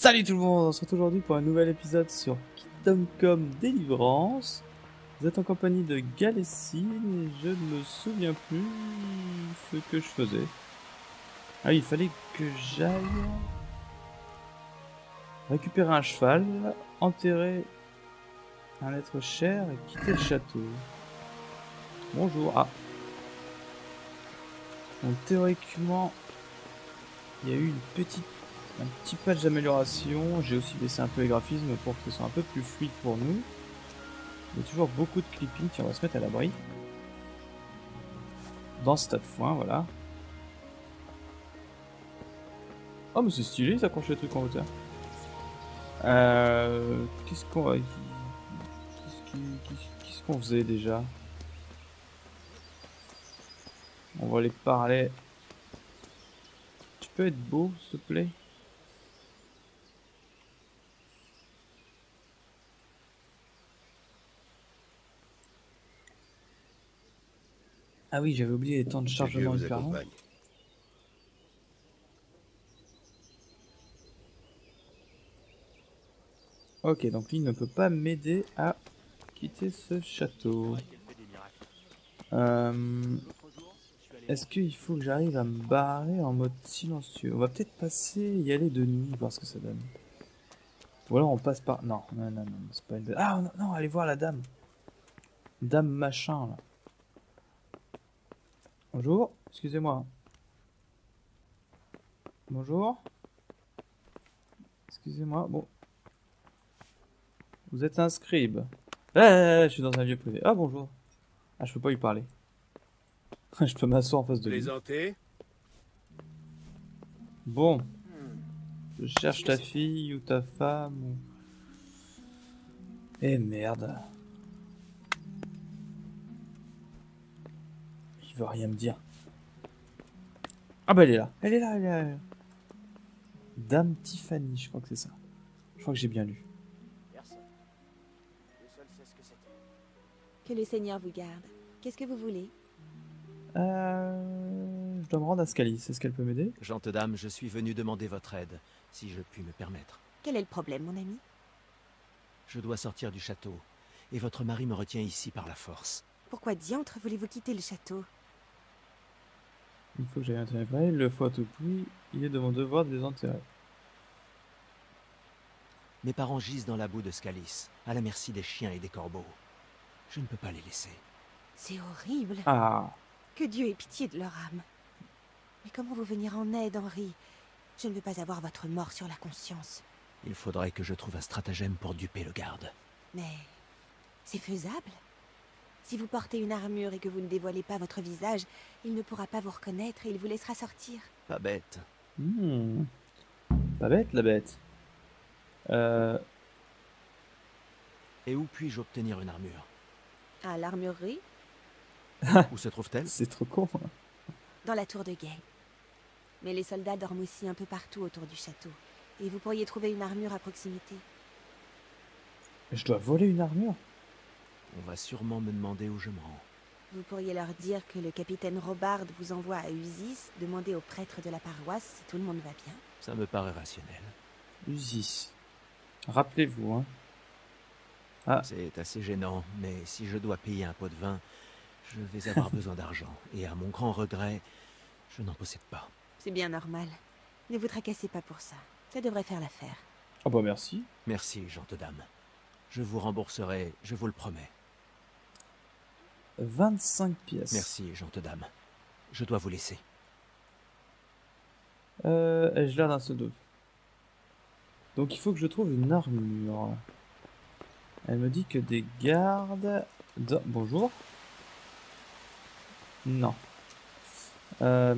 Salut tout le monde, on se retrouve aujourd'hui pour un nouvel épisode sur Kingdom Come Deliverance. Vous êtes en compagnie de Galessine et je ne me souviens plus ce que je faisais. Ah oui, il fallait que j'aille récupérer un cheval, enterrer un être cher et quitter le château. Bonjour. Ah. Donc théoriquement, il y a eu un petit patch d'amélioration. J'ai aussi baissé un peu les graphismes pour que ce soit un peu plus fluide pour nous. Il y a toujours beaucoup de clipping, on va se mettre à l'abri. Dans ce tas de foin, voilà. Oh mais c'est stylé, ils accrochent les trucs en hauteur. Qu'est-ce qu'on va... Qu'est-ce qu'on faisait déjà? On va aller parler. Tu peux être beau, s'il te plaît? Ah oui, j'avais oublié les temps de chargement hyper long. Ok, donc lui ne peut pas m'aider à quitter ce château. Est-ce qu'il faut que j'arrive à me barrer en mode silencieux? On va peut-être passer, y aller de nuit, voir ce que ça donne. Ou alors on passe par... Non, non, non, non, c'est pas une... Ah non, non, allez voir la dame. Dame machin, là. Bonjour, excusez-moi. Bonjour. Excusez-moi, bon. Vous êtes un scribe. Je suis dans un lieu privé. Ah, bonjour. Ah, je peux pas lui parler. Je peux m'asseoir en face de lui. Plaisanter? Bon. Je cherche ta fille ou ta femme ou... Eh merde. Il veut rien me dire. Ah bah elle est là. Elle est là, elle est là. Dame Tiffany, je crois que c'est ça. Je crois que j'ai bien lu. Personne. Le seul sait ce que c'était. Que le Seigneur vous garde. Qu'est-ce que vous voulez? Je dois me rendre à Scalis. Est-ce qu'elle peut m'aider? Gente dame, je suis venu demander votre aide, si je puis me permettre. Quel est le problème, mon ami? Je dois sortir du château, et votre mari me retient ici par la force. Pourquoi diantre voulez-vous quitter le château? Il faut que j'aille enterrer. Le faut à tout prix. Il est de mon devoir de les enterrer. Mes parents gisent dans la boue de Scalis, à la merci des chiens et des corbeaux. Je ne peux pas les laisser. C'est horrible. Ah. Que Dieu ait pitié de leur âme. Mais comment vous venir en aide, Henri? Je ne veux pas avoir votre mort sur la conscience. Il faudrait que je trouve un stratagème pour duper le garde. Mais c'est faisable. Si vous portez une armure et que vous ne dévoilez pas votre visage, il ne pourra pas vous reconnaître et il vous laissera sortir. Pas bête. Pas bête, la bête. Et où puis-je obtenir une armure? À l'armurerie, Où se trouve-t-elle? C'est trop con. dans la tour de guet. Mais les soldats dorment aussi un peu partout autour du château. Et vous pourriez trouver une armure à proximité. Je dois voler une armure? On va sûrement me demander où je me rends. Vous pourriez leur dire que le capitaine Robard vous envoie à Usis demander au prêtre de la paroisse si tout le monde va bien. Ça me paraît rationnel. Usis. Rappelez-vous, hein. Ah. C'est assez gênant, mais si je dois payer un pot de vin, je vais avoir besoin d'argent. Et à mon grand regret, je n'en possède pas. C'est bien normal. Ne vous tracassez pas pour ça. Ça devrait faire l'affaire. Oh bah merci. Merci, gente dame. Je vous rembourserai, je vous le promets. 25 pièces. Merci, gente dame. Je dois vous laisser. Ai-je l'air d'un pseudo? Donc il faut que je trouve une armure. Elle me dit que des gardes... Bonjour. Non. C'est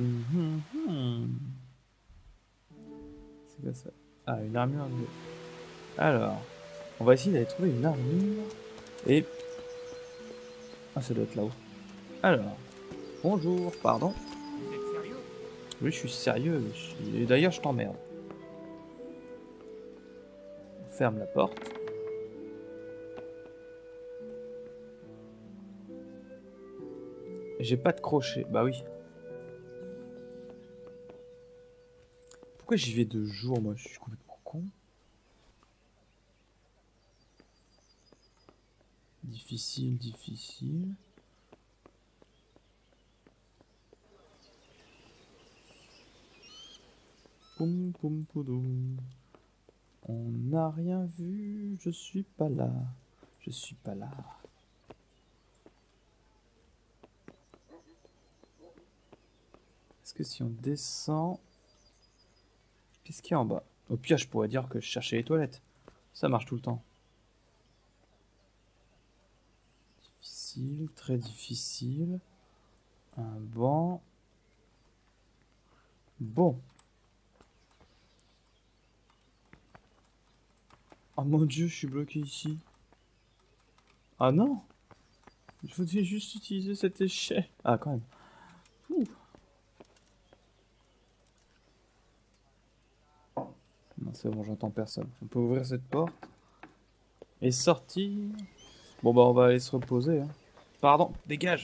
quoi ça? Ah, une armure. Alors, on va essayer d'aller trouver une armure. Et... Ah, ça doit être là-haut. Alors, bonjour, pardon. Vous êtes sérieux? Oui, je suis sérieux. Et d'ailleurs, je t'emmerde. On ferme la porte. J'ai pas de crochet. Bah oui. Pourquoi j'y vais de jour, moi? Je suis complètement con. Difficile, difficile. Poum poum poudoum. On n'a rien vu, je suis pas là. Je suis pas là. Est-ce que si on descend... Qu'est-ce qu'il y a en bas? Au pire, je pourrais dire que je cherchais les toilettes. Ça marche tout le temps. Difficile, très difficile. Un banc. Bon. Oh mon dieu, je suis bloqué ici. Ah non! Il faudrait juste utiliser cette échelle. Ah, quand même. Ouh. Non, c'est bon, j'entends personne. On peut ouvrir cette porte. Et sortir. Bon, bah, on va aller se reposer. Hein. Pardon, dégage!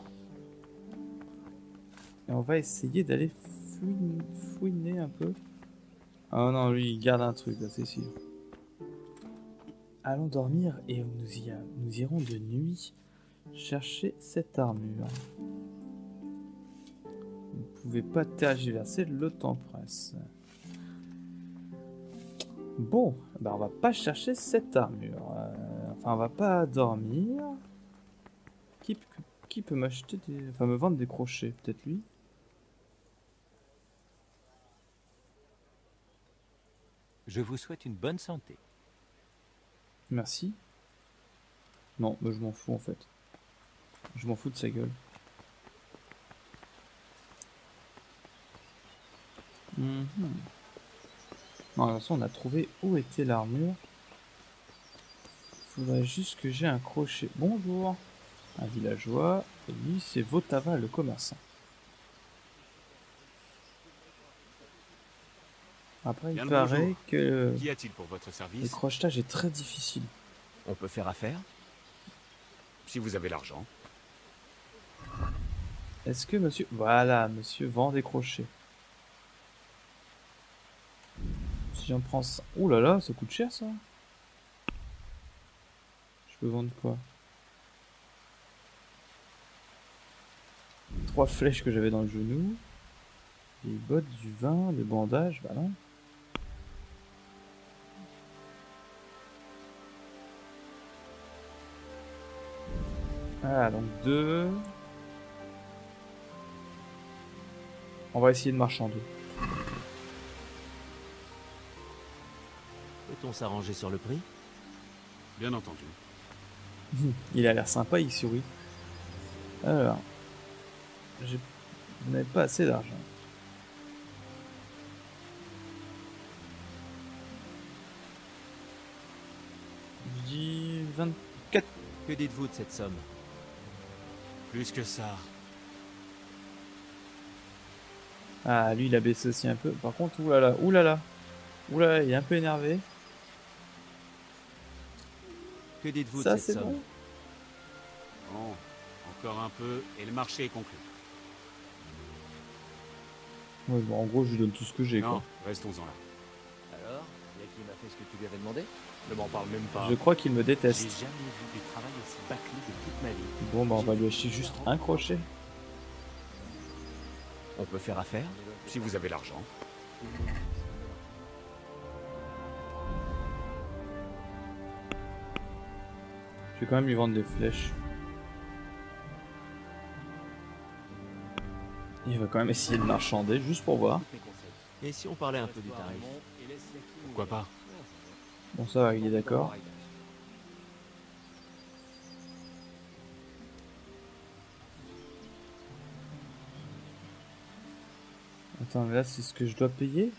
Et on va essayer d'aller fouiner un peu. Ah non, lui, il garde un truc, là, c'est sûr. Allons dormir et nous irons de nuit chercher cette armure. Vous ne pouvez pas tergiverser, le temps presse. Bon, bah on va pas chercher cette armure. Enfin, on va pas dormir. Qui peut m'acheter des... Enfin, me vendre des crochets, peut-être lui. Je vous souhaite une bonne santé. Merci. Non, bah, je m'en fous en fait. Je m'en fous de sa gueule. Non, de toute façon, on a trouvé où était l'armure. Il faudrait juste que j'ai un crochet. Bonjour. Un villageois. Et lui, c'est Votava, le commerçant. Après, il paraît que Qu'y a-t-il pour votre service? le crochetage est très difficile. On peut faire affaire? Si vous avez l'argent. Est-ce que monsieur... Voilà, monsieur vend des crochets. Si j'en prends ça... Ouh là là, ça coûte cher ça. Je peux vendre quoi? 3 flèches que j'avais dans le genou. Des bottes, du vin, des bandages, bah non. Ah, donc 2. On va essayer de marchander. Peut-on s'arranger sur le prix? Bien entendu. Il a l'air sympa, il sourit. Alors, je n'ai pas assez d'argent. Je dis 24. Que dites-vous de cette somme? Plus que ça. Ah, lui, il a baissé aussi un peu. Par contre, oulala, oulala. Oulala, il est un peu énervé. Que dites-vous Ça, de cette c'est somme? bon. Bon, encore un peu et le marché est conclu. Ouais, bon, en gros, je lui donne tout ce que j'ai, Non, quoi. restons-en là. Alors, y'a qui m'a fait ce que tu lui avais demandé? Ne m'en parle même pas. Je crois qu'il me J'ai déteste. jamais vu du travail aussi bâclé de toute ma vie. Bon, bah, on va lui acheter juste un crochet. On peut faire affaire? Si vous avez l'argent. Je vais quand même lui vendre des flèches. Il va quand même essayer de marchander, juste pour voir. Et si on parlait un peu du tarif? Pourquoi pas? Bon, ça va, il est d'accord. Attends, mais là, c'est ce que je dois payer?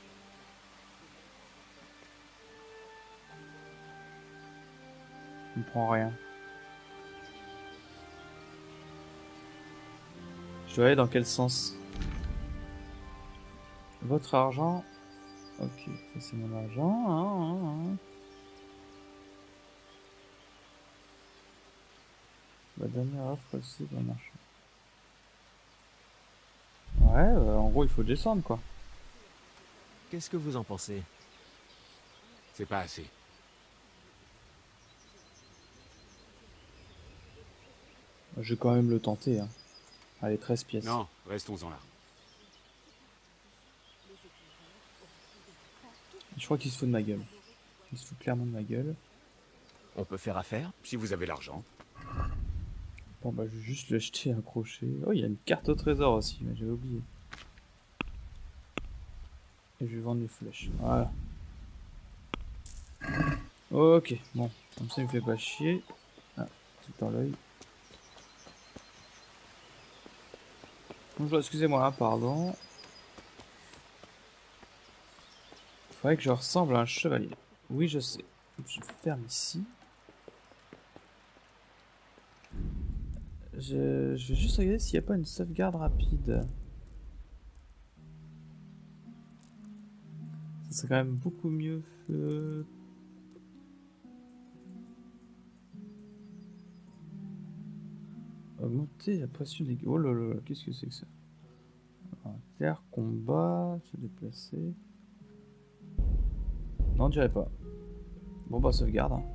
Je ne comprends rien. Je dois aller dans quel sens? Votre argent? Ok, ça c'est mon argent. La dernière offre aussi d'un marchand. Ouais, en gros il faut descendre quoi. Qu'est-ce que vous en pensez? C'est pas assez. Je vais quand même le tenter. Hein. Allez, 13 pièces. Non, restons-en là. Je crois qu'il se fout de ma gueule. Il se fout clairement de ma gueule. On peut faire affaire? Si vous avez l'argent. Bon bah je vais juste lui acheter un crochet. Oh il y a une carte au trésor aussi, mais j'avais oublié. Et je vais vendre les flèches. Voilà. Ok, bon. Comme ça il me fait pas chier. Ah, tout dans l'œil. Bonjour, excusez-moi, hein, pardon. Faudrait que je ressemble à un chevalier. Oui, je sais. Je ferme ici. Je vais juste regarder s'il n'y a pas une sauvegarde rapide. Ça serait quand même beaucoup mieux que... Augmenter la pression des... Oh là là, qu'est-ce que c'est que ça? Terre, combat, se déplacer... Non, on dirait pas. Bon bah sauvegarde. Hein.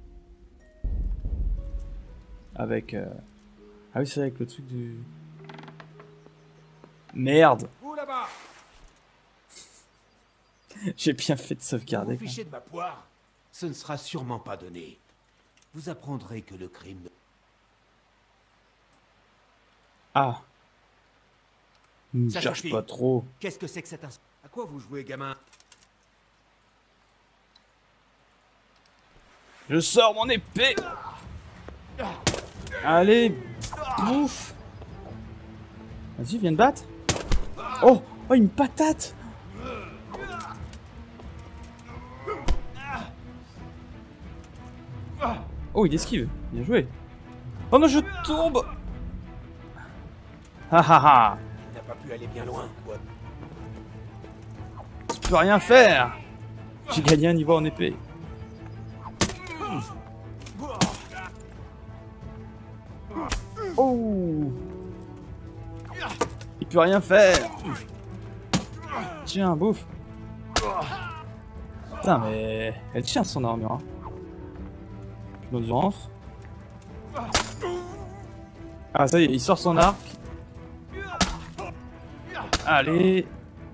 Avec... Ah oui, c'est avec le truc du... Merde. Vous là-bas! J'ai bien fait de Vous sauvegarder. vous fichez de ma poire? Ce ne sera sûrement pas donné. Vous apprendrez que le crime... Ah. Ne Ça cherche suffit. pas trop. Qu'est-ce que c'est que cet instant? À quoi vous jouez, gamin? Je sors mon épée. Allez, bouffe. Vas-y, viens de battre. Oh, oh, une patate. Oh, il esquive. Bien joué. Oh non, je tombe. Ha ha ha. Il n'a pas pu aller bien loin. Ouais. Je peux rien faire. J'ai gagné un niveau en épée. Oh. Il peut rien faire. Tiens, bouffe. Putain, mais elle tient son armure. Hein. Une endurance. Ah, ça y est, il sort son arc. Allez.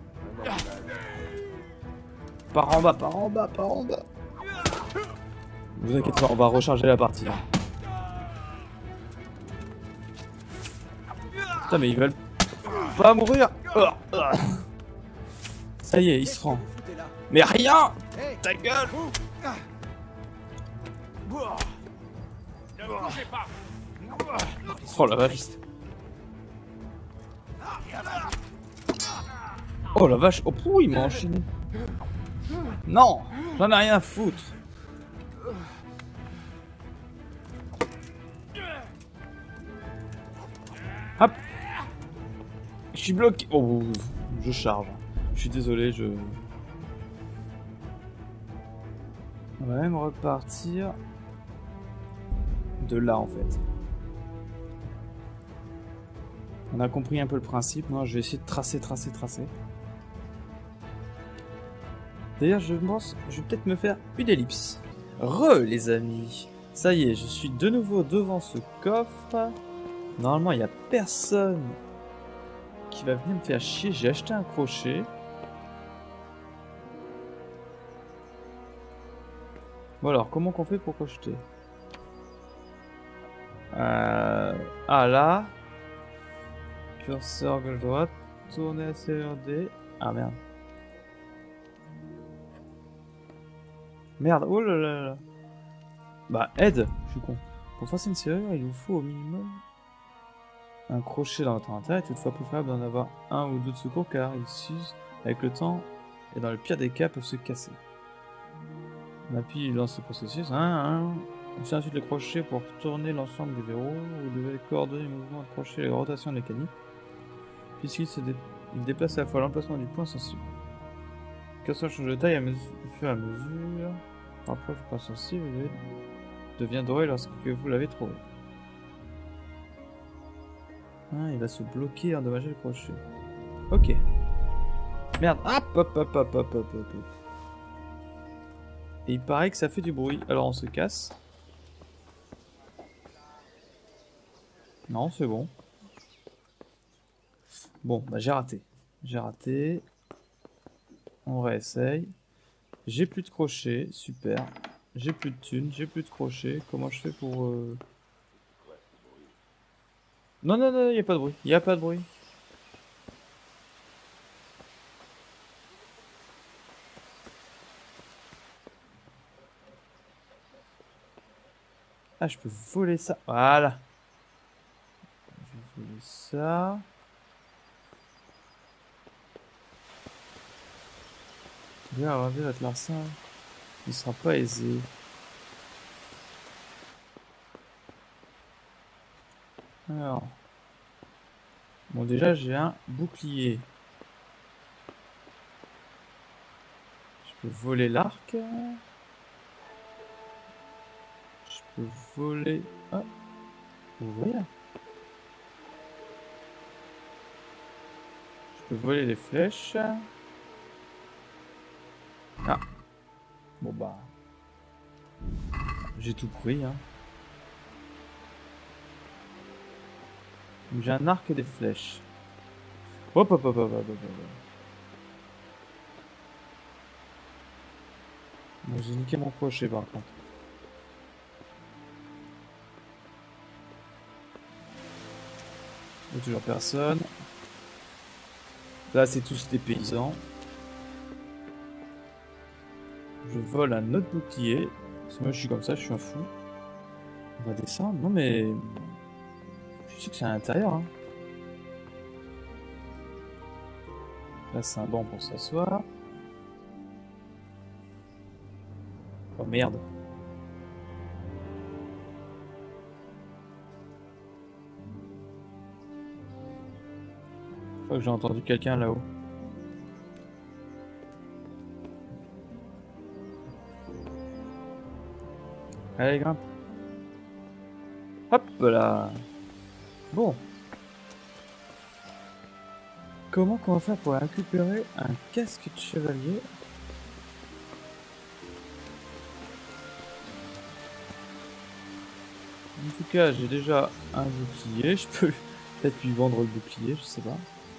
Par en bas, par en bas, par en bas. Ne vous inquiétez pas, on va recharger la partie. Putain, mais ils veulent pas mourir. Ça y est, il se rend. Mais rien. Ta gueule. Oh la vache. Oh la vache. Oh pouh, il m'a enchaîné. Non, j'en ai rien à foutre. Hop. Je suis bloqué. Oh, je charge. Je suis désolé, je... On va même repartir de là en fait. On a compris un peu le principe. Non, je vais essayer de tracer. D'ailleurs, je pense, je vais peut-être me faire une ellipse. Les amis. Ça y est, je suis de nouveau devant ce coffre. Normalement, il n'y a personne qui va venir me faire chier. J'ai acheté un crochet. Bon alors, comment qu'on fait pour crocheter? Ah là. Curseur gauche droite. Tourner à CRD. Ah merde. Merde, oh là là là. Bah aide, je suis con. Pour forcer une serrure, il vous faut au minimum un crochet dans votre intérieur. Toutefois préférable d'en avoir un ou deux de secours car ils s'usent avec le temps et dans le pire des cas peuvent se casser. On appuie lance ce processus. On fait ensuite le crochet pour tourner l'ensemble des verrous. Vous devez coordonner le mouvement de crochet et la rotation mécanique. Puisqu'il il déplace à la fois l'emplacement du point sensible. Curseur change de taille à mesure, au fur et à mesure. Rapproche du point sensible et devient doré lorsque vous l'avez trouvé. Ah, il va se bloquer et endommager le crochet. Ok. Merde. Hop. Et il paraît que ça fait du bruit. Alors on se casse. Non, c'est bon. Bon, bah j'ai raté. J'ai raté. On réessaye. J'ai plus de crochets, super. J'ai plus de thunes, j'ai plus de crochets. Comment je fais pour... Non, non, non, y a pas de bruit. Y a pas de bruit. Ah, je peux voler ça. Voilà. Je vais voler ça. Bien, regardez votre larcin. Il sera pas aisé. Alors. Bon, déjà, j'ai un bouclier. Je peux voler l'arc. Je peux voler... Ah, ouvrir. Je peux voler les flèches. Ah. Bon bah... J'ai tout pris, hein. J'ai un arc et des flèches. Hop, hop, hop, hop, hop, hop, hop. Bon, j'ai niqué mon crochet par contre. Il n'y a toujours personne. Là, c'est tous des paysans. Je vole un autre bouclier. Parce que moi, je suis comme ça, je suis un fou. On va descendre. Non, mais... Je sais que c'est à l'intérieur. Hein. Là, c'est un banc pour s'asseoir. Oh merde. Je crois que j'ai entendu quelqu'un là-haut. Allez, grimpe. Hop là. Bon. Comment qu'on va faire pour récupérer un casque de chevalier? En tout cas, j'ai déjà un bouclier. Je peux peut-être lui vendre le bouclier, je sais pas.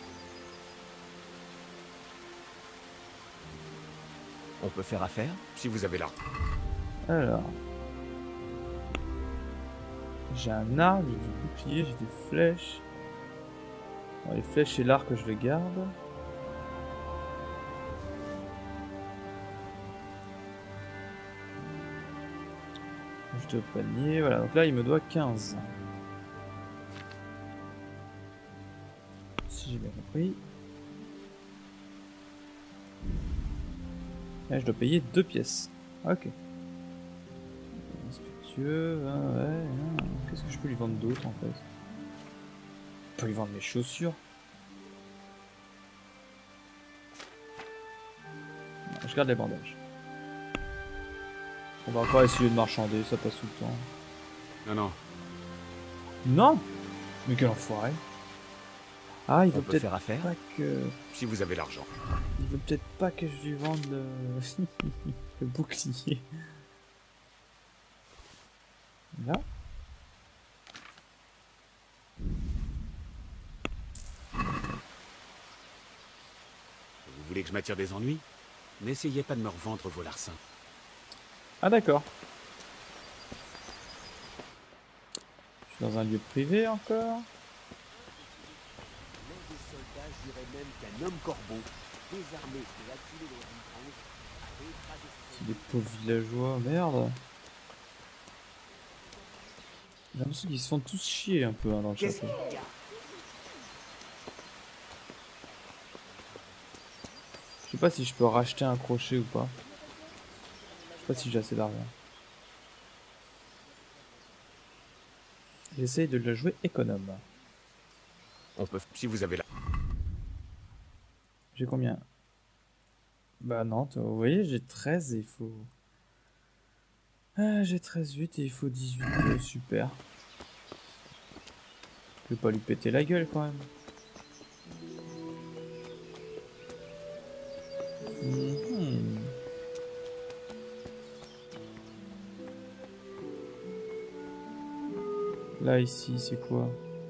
On peut faire affaire? Si vous avez l'arc. Alors. J'ai un arc, j'ai du bouclier, j'ai des flèches. Bon, les flèches et l'arc, je les garde. Je dois panier, voilà. Donc là, il me doit 15. Si j'ai bien compris. Là, je dois payer 2 pièces. Ok. Respectueux, hein, ouais. Hein. Qu'est-ce que je peux lui vendre d'autre en fait? Je peux lui vendre mes chaussures. Non, je garde les bandages. On va encore essayer de marchander, ça passe tout le temps. Non, non. Non! Mais quel enfoiré! Ah, il On veut peut peut-être faire affaire? pas que... Si vous avez l'argent. Il veut peut-être pas que je lui vende le... le bouclier. Là. Vous voulez que je m'attire des ennuis? N'essayez pas de me revendre vos larcins. Ah d'accord. Je suis dans un lieu privé encore. L'un des soldats jurait même qu'un homme corbeau, désarmé et acculé dans une grange, avait écrasé ses C'est des pauvres villageois, merde. J'ai l'impression qu'ils se font tous chier un peu hein, dans le château. Je sais pas si je peux racheter un crochet ou pas. Je sais pas si j'ai assez d'argent. J'essaye de le jouer économe. On peut... Si vous avez l'argent. J'ai combien? Bah non, vous voyez, j'ai 13 et il faut... Ah, j'ai 13,8 et il faut 18, super. Je vais pas lui péter la gueule quand même. Mhm. Là, ici, c'est quoi?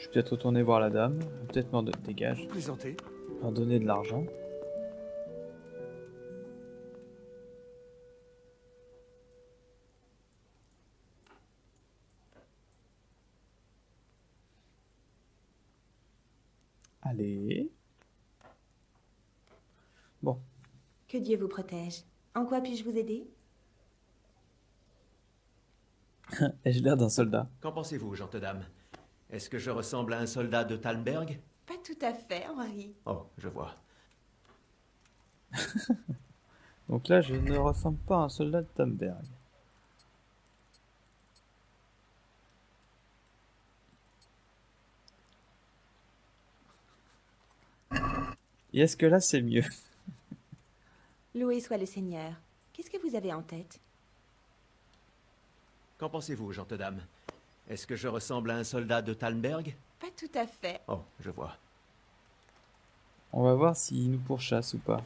vais peut-être retourner voir la dame. Peut-être m'en donner... Dégage. Plaisanter. M'en donner de l'argent. Allez. Bon. Que Dieu vous protège. En quoi puis-je vous aider? Ai-je l'air d'un soldat? Qu'en pensez-vous, gente dame? Est-ce que je ressemble à un soldat de Talmberg? Pas tout à fait, Henri. Oh, je vois. Donc là, je ne ressemble pas à un soldat de Tamberg. Et est-ce que là, c'est mieux? Loué soit le Seigneur. Qu'est-ce que vous avez en tête? Qu'en pensez-vous, gente dame? Est-ce que je ressemble à un soldat de Talmberg? Pas tout à fait. Oh, je vois. On va voir s'il nous pourchasse ou pas.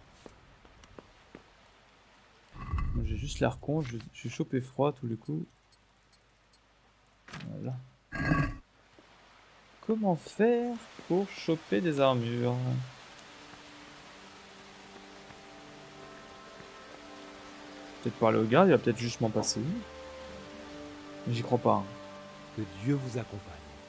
J'ai juste l'air con, je suis chopé froid tous les coups. Voilà. Comment faire pour choper des armures? Peut-être parler au garde, il va peut-être juste m'en passer une. Mais j'y crois pas. Hein. Que Dieu vous accompagne.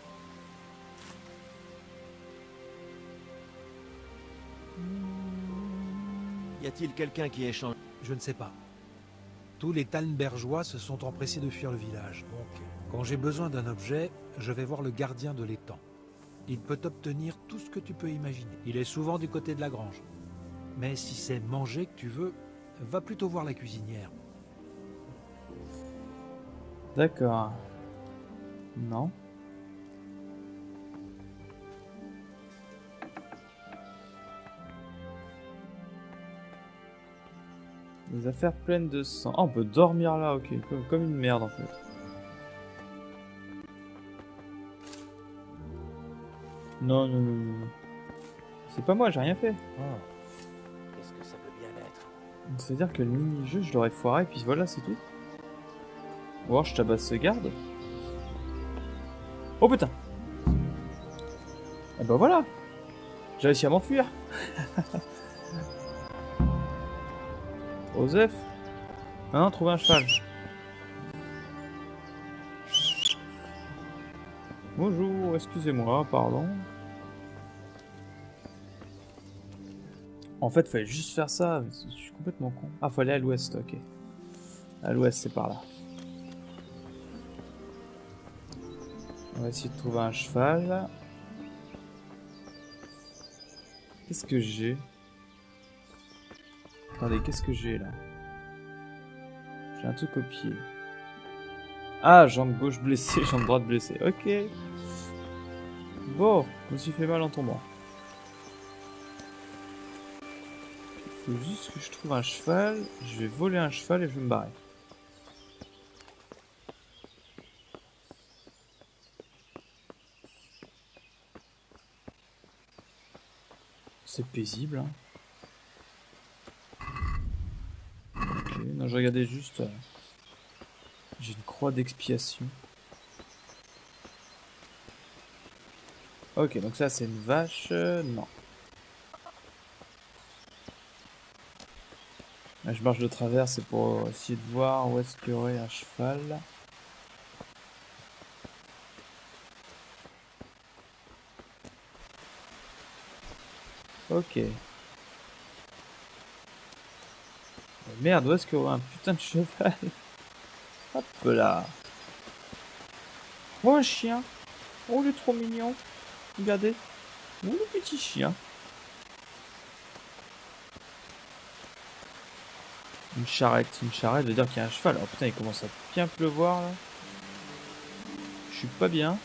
Y a-t-il quelqu'un qui échange? Je ne sais pas. Tous les Talmbergeois se sont empressés de fuir le village, donc quand j'ai besoin d'un objet, je vais voir le gardien de l'étang. Il peut obtenir tout ce que tu peux imaginer. Il est souvent du côté de la grange. Mais si c'est manger que tu veux, va plutôt voir la cuisinière. D'accord. Non. Des affaires pleines de sang. Ah, on peut dormir là, ok. Comme une merde en fait. Non, non, non, non. C'est pas moi, j'ai rien fait. Qu'est-ce que ça peut bien être? C'est-à-dire que le mini-jeu, je l'aurais foiré, et puis voilà, c'est tout. Ou alors je tabasse ce garde. Oh putain! Et ben voilà! J'ai réussi à m'enfuir! Osef! Maintenant, trouver un cheval. Bonjour, excusez-moi, pardon. En fait, fallait juste faire ça, je suis complètement con. Ah, faut aller à l'ouest, ok. À l'ouest, c'est par là. On va essayer de trouver un cheval. Qu'est-ce que j'ai? Attendez, qu'est-ce que j'ai là? J'ai un truc au pied. Ah, jambe gauche blessée, jambe droite blessée. Ok. Bon, je me suis fait mal en tombant. Il faut juste que je trouve un cheval. Je vais voler un cheval et je vais me barrer. C'est paisible, hein. Ok, non, je regardais juste... J'ai une croix d'expiation. Ok, donc ça c'est une vache... non. Là, je marche de travers, c'est pour essayer de voir où est-ce qu'il y aurait un cheval. Ok. Merde, où est-ce qu'il y aurait un putain de cheval? Hop là. Oh un chien. Oh il est trop mignon. Regardez. Oh le petit chien. Une charrette veut dire qu'il y a un cheval. Oh putain il commence à bien pleuvoir là. Je suis pas bien.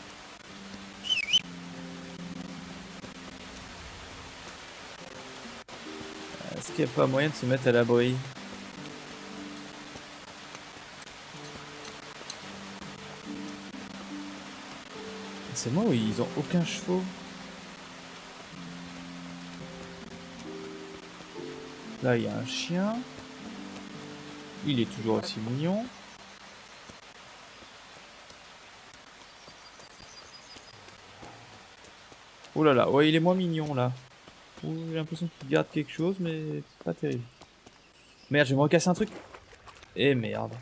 Est-ce qu'il n'y a pas moyen de se mettre à l'abri? C'est moi ou ils ont aucun chevaux? Là il y a un chien. Il est toujours aussi mignon. Oh là là, ouais, il est moins mignon là. Oh, j'ai l'impression qu'il garde quelque chose, mais pas terrible. Merde, je vais me recasser un truc. Eh merde.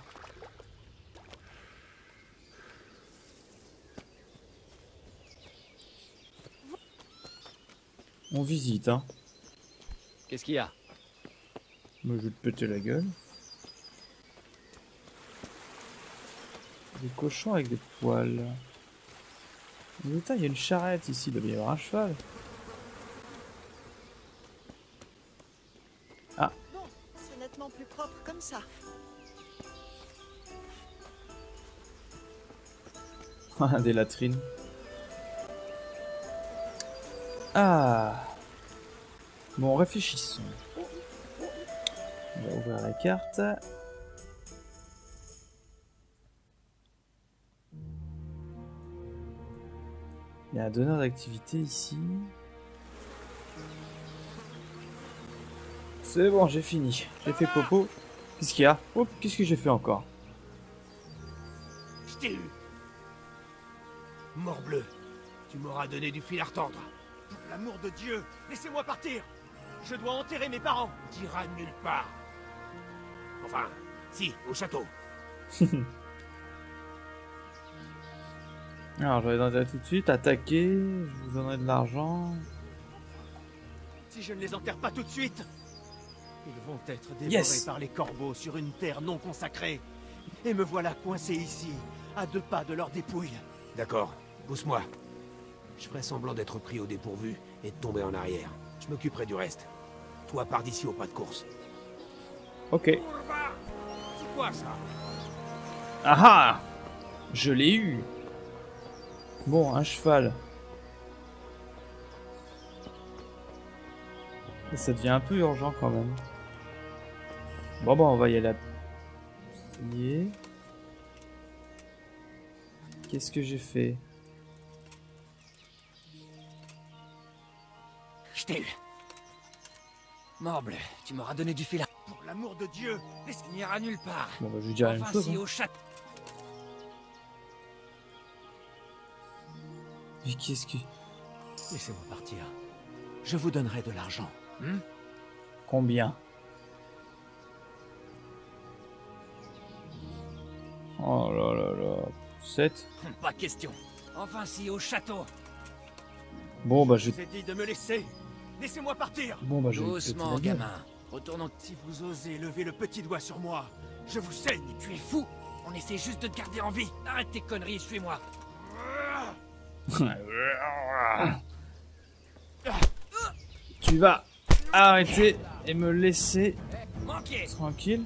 On visite, hein. Qu'est-ce qu'il y a? Moi, je vais te péter la gueule. Des cochons avec des poils. Mais putain, il y a une charrette ici, il doit y avoir un cheval. Ah. Bon, c'est nettement plus propre comme ça. Des latrines. Ah. Bon, réfléchissons. On va ouvrir la carte. Il y a un donneur d'activité ici. C'est bon, j'ai fini. J'ai fait popo. Qu'est-ce qu'il y a? Oh, qu'est-ce que j'ai fait encore? Je t'ai eu. Morbleu, tu m'auras donné du fil à retordre. Pour l'amour de Dieu, laissez-moi partir. Je dois enterrer mes parents. T'iras nulle part. Enfin, si, au château. Alors, je vais dans tout de suite, attaquer, je vous donnerai de l'argent. Si je ne les enterre pas tout de suite, ils vont être dévorés Yes. par les corbeaux sur une terre non consacrée. Et me voilà coincé ici, à 2 pas de leur dépouille. D'accord, pousse-moi. Je ferai semblant d'être pris au dépourvu et de tomber en arrière. Je m'occuperai du reste. Toi, pars d'ici au pas de course. Ok. C'est quoi ça? Ah ah! Je l'ai eu! Bon, un cheval. Et ça devient un peu urgent quand même. Bon, on va y aller. Qu'est-ce que j'ai fait? Je t'ai eu. Morbleu, tu m'auras donné du fil à... Pour l'amour de Dieu, laisse n'ira nulle part. Bon, bah, je lui dirai la même chose. Si Hein. au château. Mais qu'est-ce que... Laissez-moi partir. Je vous donnerai de l'argent. Combien? Oh là là là... 7? Pas question. Enfin, si au château. Bon, bah, je... Je vous ai dit de me laisser. Laissez-moi partir. Bon, bah, je vais te Doucement, péter la gueule. gamin. Retournons. Si vous osez lever le petit doigt sur moi, je vous saigne. Tu es fou. On essaie juste de te garder en vie. Arrête tes conneries et suis-moi. Tu vas arrêter et me laisser Manquez. tranquille.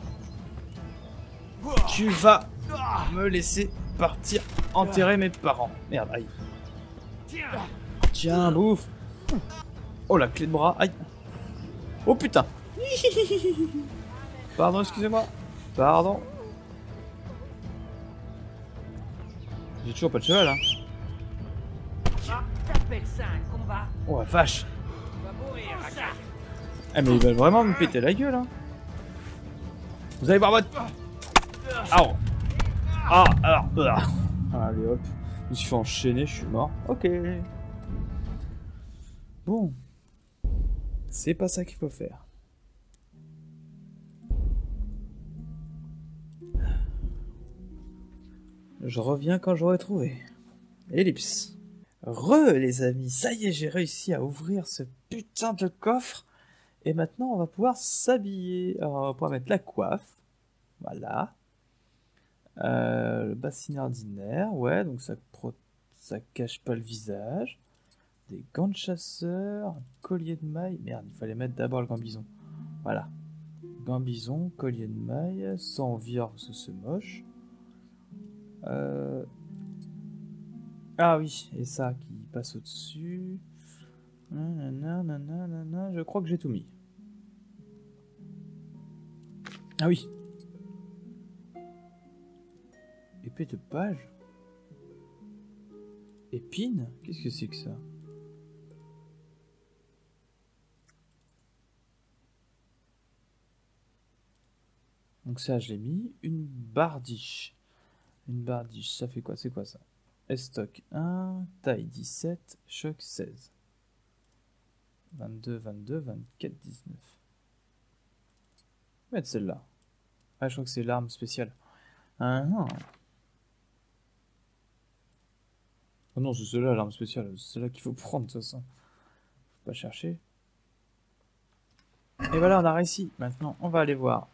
Tu vas me laisser partir enterrer mes parents. Merde, aïe. Tiens. Tiens, bouffe. Oh, la clé de bras, aïe. Oh putain. Pardon, excusez-moi. Pardon. J'ai toujours pas de cheval, hein. T'appelles ça un combat? Oh la vache. Tu vas mourir, ça. Ah, mais ils veulent vraiment me péter la gueule, hein. Vous allez voir votre... Ah, ah, alors... Allez, hop. Je me suis fait enchaîner, je suis mort. Ok. Bon. C'est pas ça qu'il faut faire. Je reviens quand j'aurai trouvé. Ellipse. Les amis, ça y est, j'ai réussi à ouvrir ce putain de coffre. Et maintenant, on va pouvoir s'habiller. Alors, on va pouvoir mettre la coiffe. Voilà. Le bassinet ordinaire. Ouais, donc ça cache pas le visage. Des gants de chasseur. Un collier de maille. Merde, il fallait mettre d'abord le gambison. Voilà. Gambison, collier de maille. Sans vire, parce que c'est moche. Ah oui, et ça qui passe au-dessus. Je crois que j'ai tout mis. Ah oui. Épée de page. Épine? Qu'est-ce que c'est que ça? Donc ça, je l'ai mis. Une bardiche. Une bardiche, ça fait quoi? C'est quoi ça? Estoc 1, taille 17, choc 16. 22, 22, 24, 19. Je vais mettre celle-là. Ah, je crois que c'est l'arme spéciale. Ah non. Oh non, c'est celle-là, l'arme spéciale. C'est celle-là qu'il faut prendre, de toute façon. Faut pas chercher. Et voilà, on a réussi. Maintenant, on va aller voir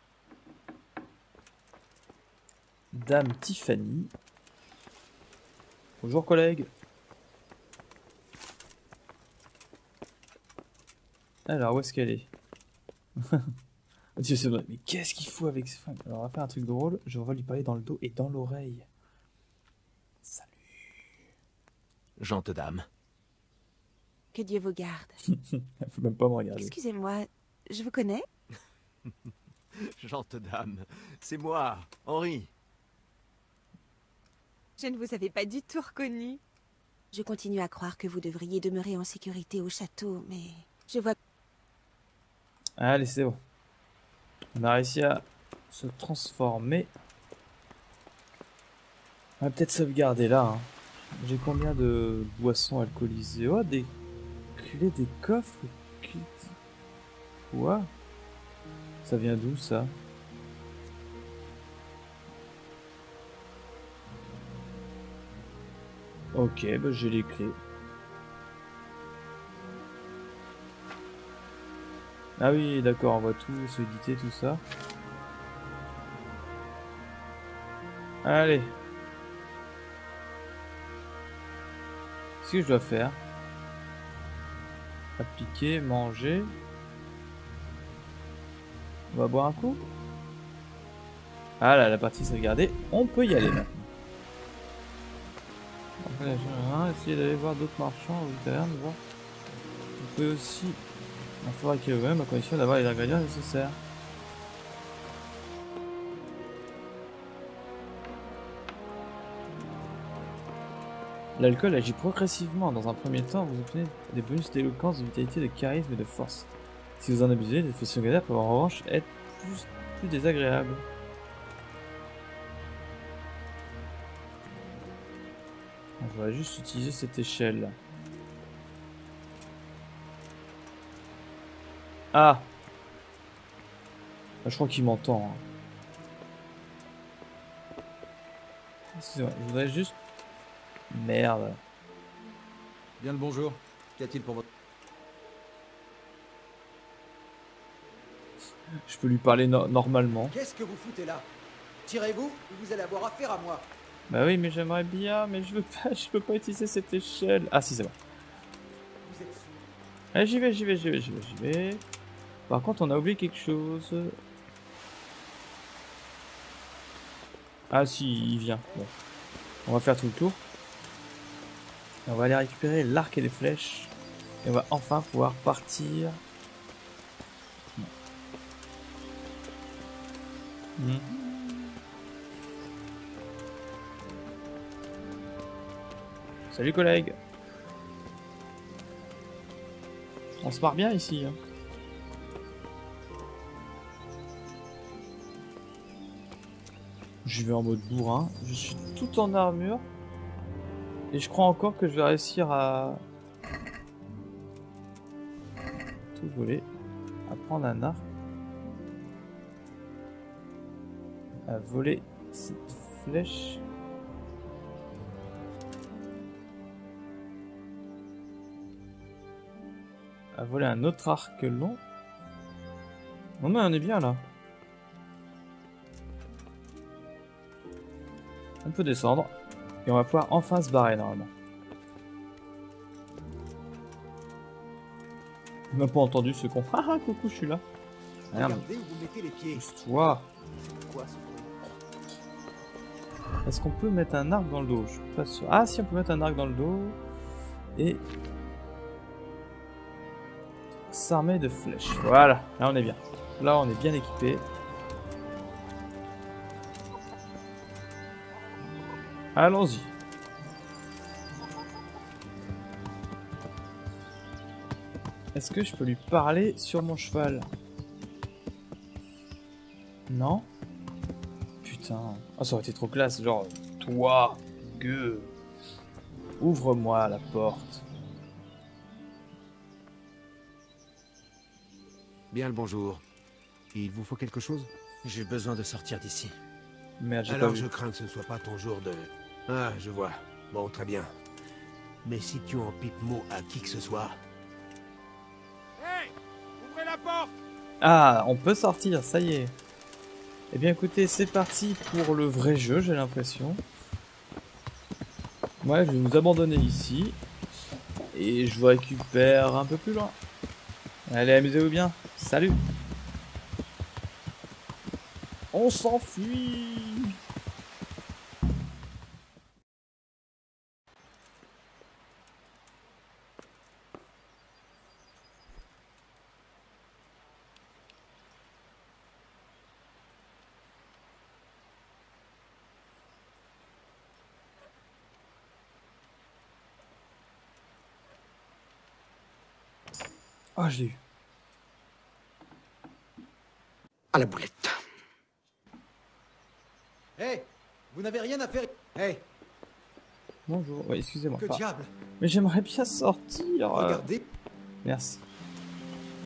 Dame Tiffany. Bonjour, collègue. Alors, où est-ce qu'elle est, mais qu'est-ce qu'il faut avec ces fringues? Alors, on va faire un truc drôle. Je vais lui parler dans le dos et dans l'oreille. Salut. Gente dame. Que Dieu vous garde. Elle faut même pas me regarder. Excusez-moi, je vous connais? Gente dame. C'est moi, Henri. Je ne vous avais pas du tout reconnu. Je continue à croire que vous devriez demeurer en sécurité au château, mais je vois... Allez, c'est bon. On a réussi à se transformer. On va peut-être sauvegarder là. Hein. J'ai combien de boissons alcoolisées? Oh, des clés des coffres. Quoi? Ça vient d'où ça? Ok, bah j'ai les clés. Ah oui, d'accord, on va tout s'éditer, tout ça. Allez. Qu'est-ce que je dois faire? Appliquer, manger. On va boire un coup. Ah là, la partie sauvegardée. On peut y aller maintenant. Après, essayer d'aller voir d'autres marchands ou tavernes, voir. On peut aussi... Il faudra qu'il y ait même à condition d'avoir les ingrédients nécessaires. L'alcool agit progressivement. Dans un premier temps, vous obtenez des bonus d'éloquence, de vitalité, de charisme et de force. Si vous en abusez, les effets secondaires peuvent en revanche être plus désagréables. On va juste utiliser cette échelle. Ah, je crois qu'il m'entend. Hein. Excusez-moi, je voudrais juste... Merde. Bien le bonjour. Qu'y a-t-il pour votre... Je peux lui parler normalement. Qu'est-ce que vous foutez là? Tirez-vous ou vous allez avoir affaire à moi? Bah oui, mais j'aimerais bien, mais je peux pas utiliser cette échelle. Ah si, c'est bon. Vous êtes sûr? Allez, j'y vais. Par contre, on a oublié quelque chose. Ah si, il vient. Bon. On va faire tout le tour. Et on va aller récupérer l'arc et les flèches. Et on va enfin pouvoir partir. Salut collègue. On se marre bien ici. Hein. Je vais en mode bourrin. Je suis tout en armure. Et je crois encore que je vais réussir à... tout voler. À prendre un arc. À voler cette flèche. À voler un autre arc long. Non mais on est bien là. On peut descendre. Et on va pouvoir enfin se barrer normalement. Il m'a pas entendu ce con. Ah ah, coucou, je suis là. Merde. Regardez où vous mettez les pieds. Pousse-toi. C'est quoi ce bruit? Est-ce qu'on peut mettre un arc dans le dos? Je suis pas sûr. Ah si, on peut mettre un arc dans le dos. Et... s'armer de flèches. Voilà, là on est bien. Là on est bien équipé. Allons-y. Est-ce que je peux lui parler sur mon cheval? Non? Putain. Oh, ça aurait été trop classe. Genre, toi, gueux, ouvre-moi la porte. Bien le bonjour. Il vous faut quelque chose? J'ai besoin de sortir d'ici. Merde, j'ai pas Alors vu. je crains que ce ne soit pas ton jour de... Ah, je vois. Bon, très bien. Mais si tu en pipes mot à qui que ce soit... Hey! Ouvrez la porte! Ah, on peut sortir, ça y est. Eh bien écoutez, c'est parti pour le vrai jeu, j'ai l'impression. Ouais, je vais vous abandonner ici. Et je vous récupère un peu plus loin. Allez, amusez-vous bien. Salut. On s'enfuit. Ah, je l'ai eu. À la boulette. Hé, vous n'avez rien à faire. Hé, Bonjour. Ouais, excusez-moi. que diable? Mais j'aimerais bien sortir. Regardez. Merci.